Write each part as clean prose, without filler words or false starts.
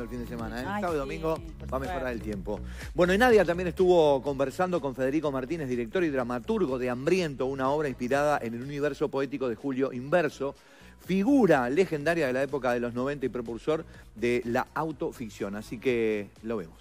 el fin de semana, ¿eh? Ay, Sábado y domingo sí, va a mejorar el tiempo. Bueno, y Nadia también estuvo conversando con Federico Martínez, director y dramaturgo de Hambriento, una obra inspirada en el universo poético de Julio Inverso, figura legendaria de la época de los 90 y propulsor de la autoficción. Así que lo vemos.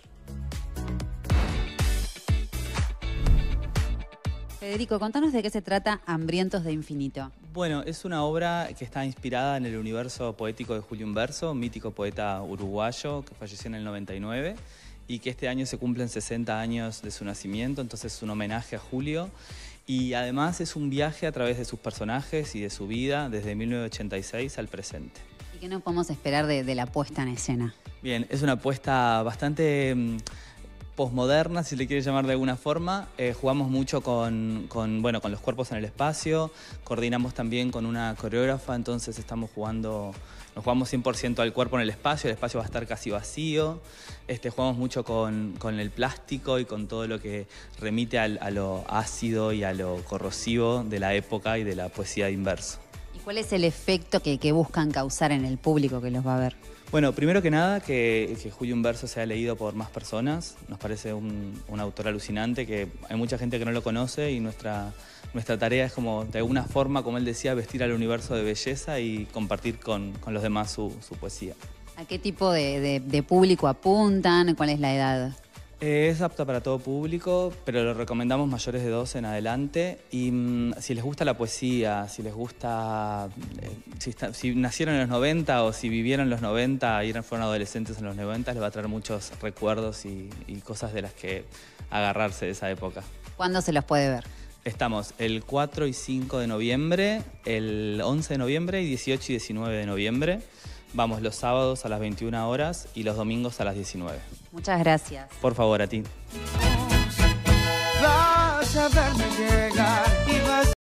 Federico, contanos de qué se trata Hambrientos de Infinito. Bueno, es una obra que está inspirada en el universo poético de Julio Inverso, mítico poeta uruguayo que falleció en el 99 y que este año se cumplen 60 años de su nacimiento, entonces es un homenaje a Julio y además es un viaje a través de sus personajes y de su vida desde 1986 al presente. ¿Y qué nos podemos esperar de la puesta en escena? Bien, es una apuesta bastante posmoderna, si le quiere llamar de alguna forma. Jugamos mucho con los cuerpos en el espacio, coordinamos también con una coreógrafa, entonces nos jugamos 100% al cuerpo en el espacio va a estar casi vacío. Jugamos mucho con el plástico y con todo lo que remite a lo ácido y a lo corrosivo de la época y de la poesía de Inverso. ¿Y cuál es el efecto que buscan causar en el público que los va a ver? Bueno, primero que nada, que Julio Inverso sea leído por más personas. Nos parece un autor alucinante, que hay mucha gente que no lo conoce y nuestra tarea es como, de alguna forma, como él decía, vestir al universo de belleza y compartir con los demás su poesía. ¿A qué tipo de público apuntan? ¿Cuál es la edad? Es apto para todo público, pero lo recomendamos mayores de 12 en adelante. Y si les gusta la poesía, si les gusta, si nacieron en los 90 o si vivieron los 90 y fueron adolescentes en los 90, les va a traer muchos recuerdos y cosas de las que agarrarse de esa época. ¿Cuándo se los puede ver? Estamos el 4 y 5 de noviembre, el 11 de noviembre y 18 y 19 de noviembre. Vamos los sábados a las 21 horas y los domingos a las 19. Muchas gracias. Por favor, a ti. Vas a verme llegar.